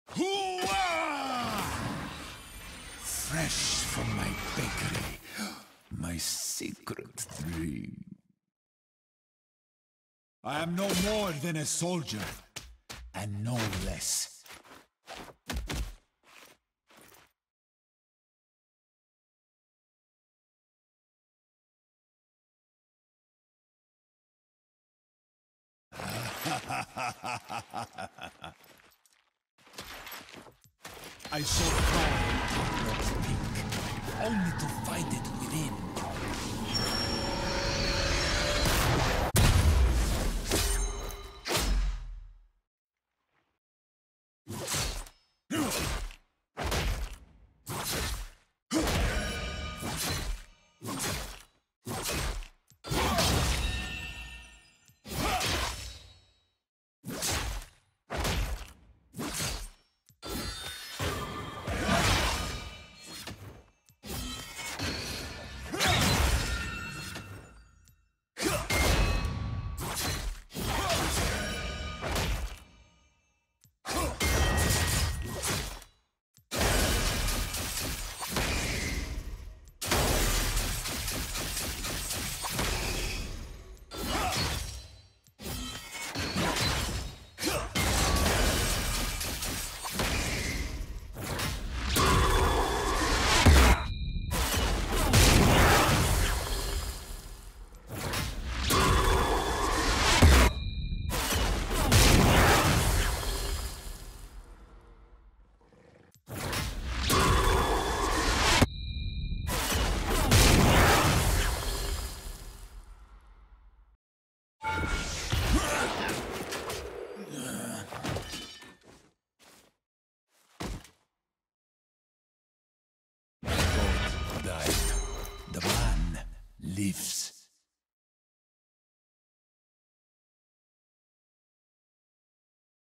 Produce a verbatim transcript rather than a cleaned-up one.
Hooah! Fresh from my bakery, my secret dream. I am no more than a soldier, and no less. I saw power in Lord's peak, only to find it within. The man lives.